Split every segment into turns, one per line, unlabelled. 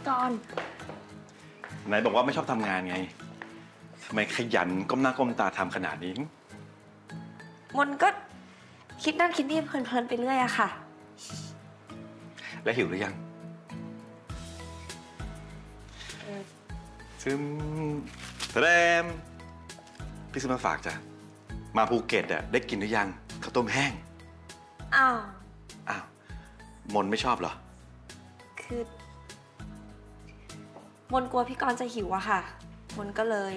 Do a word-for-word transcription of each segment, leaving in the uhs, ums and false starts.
กรณ์
ไหนบอกว่าไม่ชอบทำงานไงทำไมขยันก้มหน้าก้มตาทำขนาดนี้
มนก็คิดนั่นคิดนี่เพลินๆไปเรื่อยอะค่ะ
และหิวหรือยังซึมแรมพี่ซื้อมาฝากจ้ะมาภูเก็ตอะได้กินหรือยังข้าวต้มแห้ง
อ้าว
อ้าวมนไม่ชอบเหรอ
คือมนกลัวพี่กรณ์จะหิวอะค่ะมนก็เลย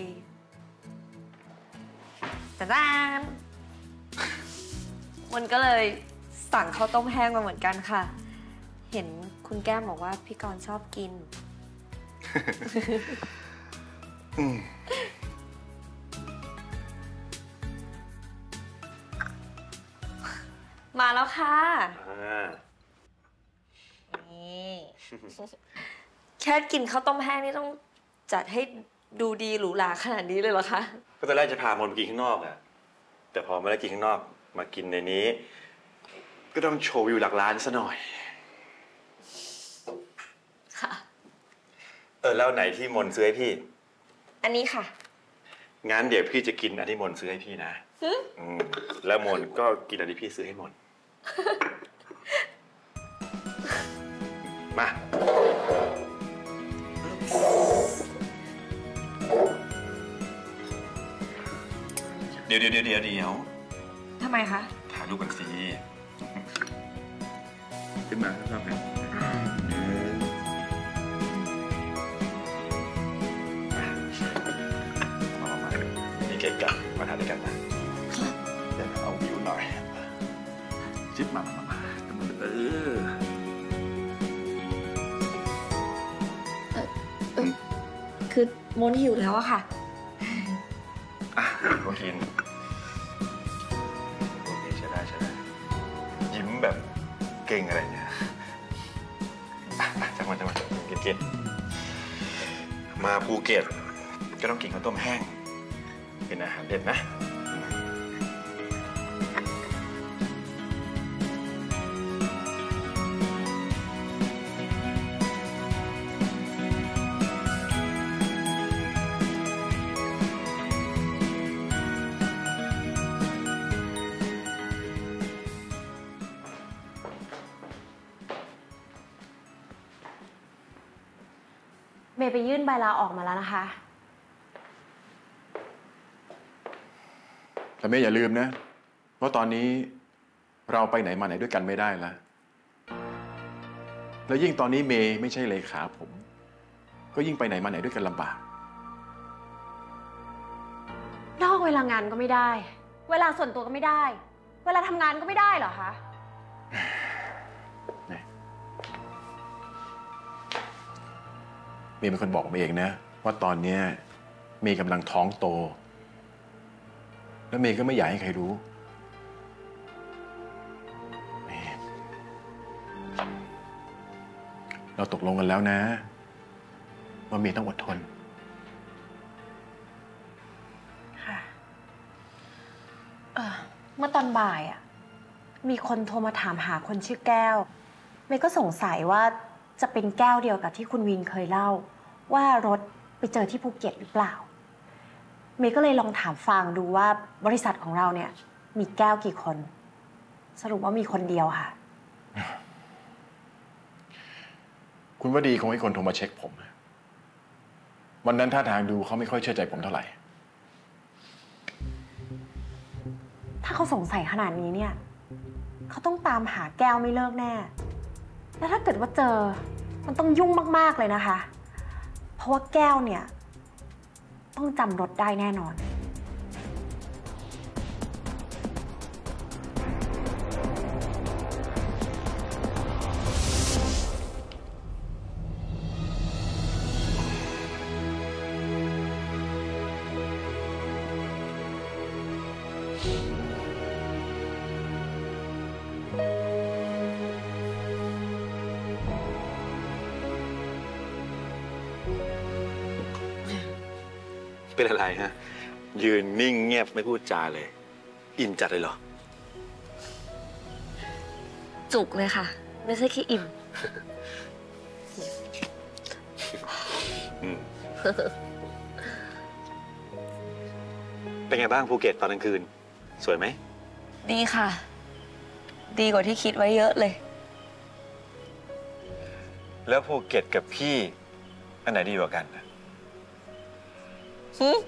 แต่ด้านมนก็เลยสั่งข้าวต้มแห้งมาเหมือนกันค่ะเห็นคุณแก้มบอกว่าพี่กรณ์ชอบกินมาแล้วค่ะนี่แค่กินข้าวต้มแห้งนี่ต้องจัดให้ดูดีหรูหราขนาดนี้เลยเหรอคะ
ก็ตอนแรกจะพามนไปกินข้างนอกอะแต่พอไม่ได้กินข้างนอกมากินในนี้ก็ต้องโชว์วิวหลักล้านซะหน่อย
ค่ะ
เออแล้วไหนที่มนซื้อให้พี่
อันนี้ค่ะ
งั้นเดี๋ยวพี่จะกินอันที่มนซื้อให้พี่นะอืมแล้วมนก็กินอันที่พี่ซื้อให้มนมาเดี๋ยวเดี๋ยวเดี๋ยวเดี๋ยว
ทำไมคะ
ถ่ายรูปกันสิขึ้นมาขึ้นมากันมามานี่เก่งกันมาถ่ายด้วยกันนะเดี๋ยวเอาวิวหน่อยจิ๊บมามามาเออ
คือมนหิวแล้วอะค่ะ
อ่ะก็กินโอเคใช่ได้ใช่ได้ยิ้มแบบเก่งอะไรเนี่ยอ่ะจังหวะจังหวะกินกินมาภูเก็ตก็ต้องกินข้าวต้มแห้งเป็นอาหารเด็ดนะ
เมย์ไปยื่นใบลาออกมาแล้วนะคะ
แต่เมย์อย่าลืมนะว่าตอนนี้เราไปไหนมาไหนด้วยกันไม่ได้แล้วแล้วยิ่งตอนนี้เมย์ไม่ใช่เลขาผมก็ยิ่งไปไหนมาไหนด้วยกันลำบาก
นอกเวลางานก็ไม่ได้เวลาส่วนตัวก็ไม่ได้เวลาทำงานก็ไม่ได้เหรอคะ
เมย์เป็นคนบอกผมเองนะว่าตอนนี้เมย์กำลังท้องโตแล้วเมย์ก็ไม่อยากให้ใครรู้เมย์เราตกลงกันแล้วนะว่าเมย์ต้องอดทน
ค่ะเออเมื่อตอนบ่ายอ่ะมีคนโทรมาถามหาคนชื่อแก้วเมย์ก็สงสัยว่าจะเป็นแก้วเดียวกับที่คุณวินเคยเล่าว่ารถไปเจอที่ภูเก็ตหรือเปล่าเมย์ก็เลยลองถามฟางดูว่าบริษัทของเราเนี่ยมีแก้วกี่คนสรุปว่ามีคนเดียวค่ะ
คุณว่าดีคงให้คนโทรมาเช็คผมวันนั้นท่าทางดูเขาไม่ค่อยเชื่อใจผมเท่าไหร่
ถ้าเขาสงสัยขนาดนี้เนี่ยเขาต้องตามหาแก้วไม่เลิกแน่แล้วถ้าเกิดว่าเจอมันต้องยุ่งมากๆเลยนะคะเพราะว่าแก้วเนี่ยต้องจำรถได้แน่นอน
เป็นอะไรฮะยืนนิ่งเงียบไม่พูดจาเลยอินจัดเลยเหรอ
จุกเลยค่ะไม่ใช่แค่อิ่ม
อืม เป็นไงบ้างภูเก็ตตอนกลางคืน สวยไหม
ดีค่ะ ดีกว่าที่คิดไว้เยอะเลย
แล้วภูเก็ตกับพี่ อันไหนดีกว่ากันนะ
หึ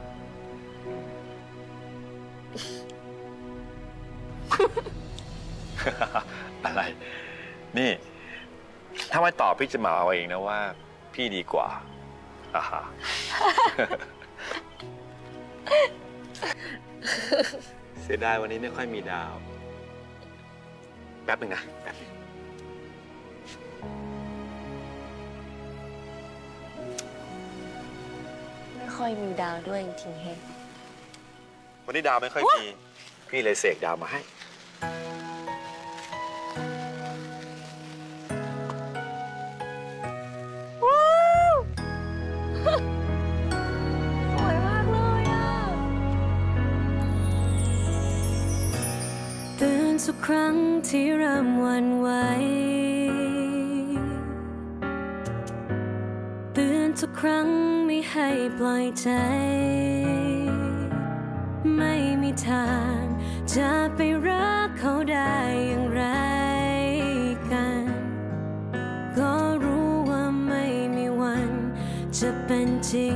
อะไร นี่ ถ้าไม่ตอบพี่จะมาเอาเองนะว่า พี่ดีกว่าอ่าฮะ เสียดายวันนี้ไม่ค่อยมีดาว แป๊บหนึ่งนะ แป๊บหนึง
ไม่ค่อยมีดาวด้วยจริงๆเฮง
วันนี้ดาวไม่ค่อยมี พี่เลยเสกดาวมาให้
สวยมากเลยอ่ะ
เตือนทุกครั้งที่เริ่มหวันไหวเตือนทุกครั้งไม่ให้ปล่อยใจ ไม่มีทางจะไปรักเขาได้อย่างไรกัน ก็รู้ว่าไม่มีวันจะเป็นจริง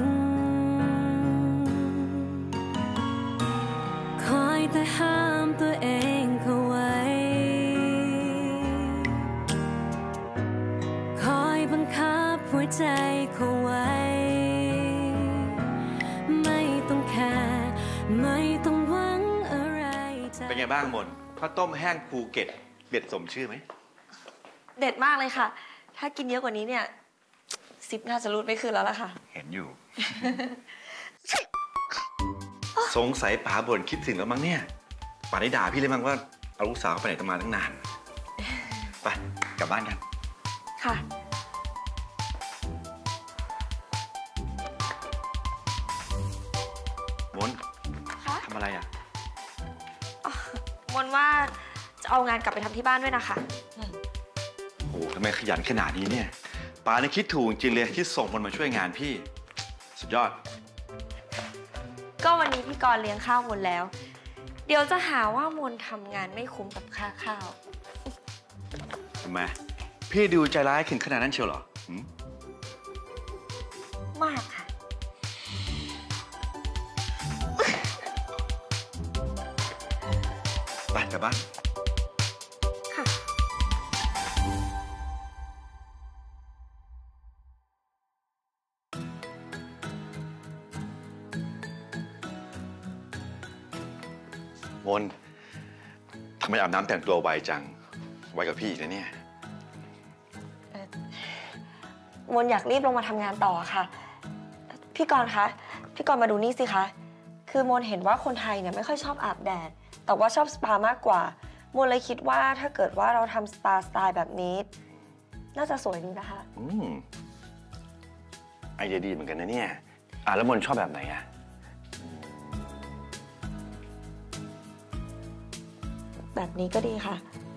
คอยแต่ห้ามตัวเองเข้าไว้ คอยบังคับหัวใจเข้าไว้ ไม่ต้องแคร์ไม่ต้องหวังอะไรจาก
เป็นไงบ้างมนข้าวต้มแห้งภูเก็ตเด็ดสมชื่อไหม
เด็ดมากเลยค่ะ ถ้ากินเยอะกว่านี้เนี่ย ซิปน่าจะรูดไม่คืนแล้วล่ะค่ะ
เห็นอยู่ สงสัยป๋าบ่นคิดถึงแล้วมั้งเนี่ยป๋าได้ด่าพี่เลยมั้งว่าเอาลูกสาวไปไหนตั้งมาตั้งนาน ไปกลับบ้านกัน
ค่ะ
มน
คะ
ทำอะไรอ่ะ
มนว่าจะเอางานกลับไปทำที่บ้านด้วยนะคะ
โอ้โหทำไมขยันขนาดนี้เนี่ยป๋าเนี่ยคิดถูกจริงเลยที่ส่งคนมาช่วยงานพี่ สุดยอด
ก็วันนี้พี่กรณ์เลี้ยงข้าวมนแล้ว เดี๋ยวจะหาว่ามนทำงานไม่คุ้มกับค่าข้าว
ทำไม พี่ดูใจร้ายถึงขนาดนั้นเชียวเหรอหืม
มากค่ะ
ไปกลับบ้าน
ค่ะ
มนทำไมอาบน้ำแต่งตัวไวจัง ไวกับพี่อีกนะเนี่ย
มนอยากรีบลงมาทำงานต่อค่ะ พี่กรณ์คะ พี่กรณ์มาดูนี่สิคะ คือมนเห็นว่าคนไทยเนี่ยไม่ค่อยชอบอาบแดด แต่ว่าชอบสปามากกว่า มนเลยคิดว่าถ้าเกิดว่าเราทำสปาสไตล์แบบนี้ น่าจะสวยดีนะคะ
อืมไอเดียดีเหมือนกันนะเนี่ย อ่ะแล้วมนชอบแบบไหนอ่ะ
แบบนี้ก็ดีค่ะ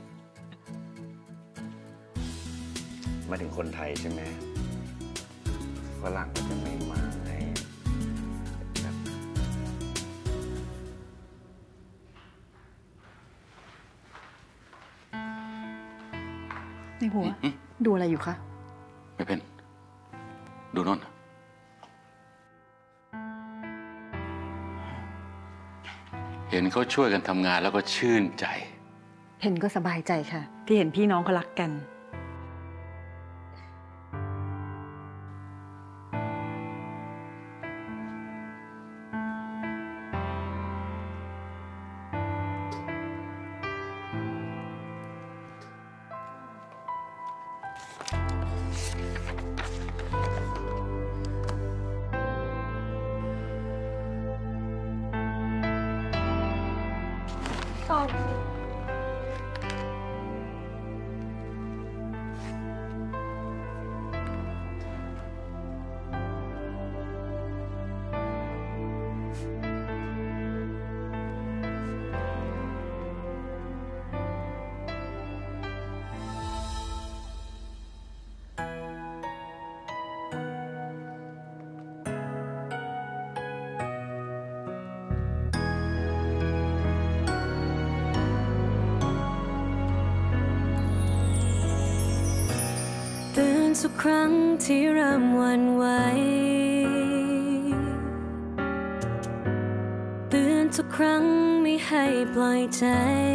มาถึงคนไทยใช่ไหมฝรั่งก็จะไม่มาไงแบบ
ในหัว ดูอะไรอยู่คะ
ไม่เป็น ดูโน่นเห็นเขาช่วยกันทำงานแล้วก็ชื่นใจ
เห็นก็สบายใจค่ะ ที่เห็นพี่น้องเขารักกัน
ก่อน
ทุกครั้งที่เริ่มหวั่นไหวเตือนทุกครั้งไม่ให้ปล่อยใจ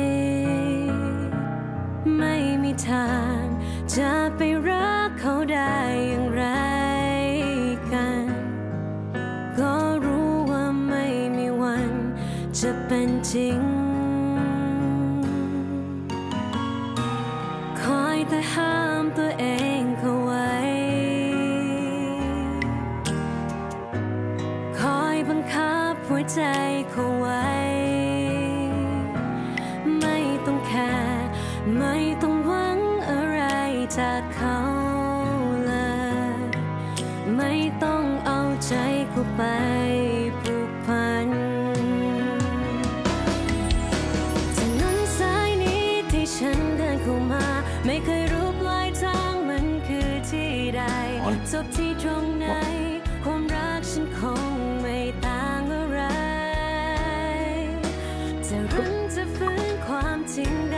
ไม่มีทางจะไปรักเขาได้อย่างไรกันก็รู้ว่าไม่มีวันจะเป็นจริงคอยแต่ห้ามตัวเองเขาไว้คอยบังคับหัวใจเขาไว้ไม่ต้องแคร์ไม่ต้องหวังอะไรจากเขาเลยไม่ต้องเอาใจเขาไปผูกพันถนนสายนี้ที่ฉันเดินเข้ามาไม่เคยรู้ปลายทางมันคือที่ใดจบที่ตรงไหนความรักฉันคงไม่ต่างอะไรจะรันจะฟื้นความจริง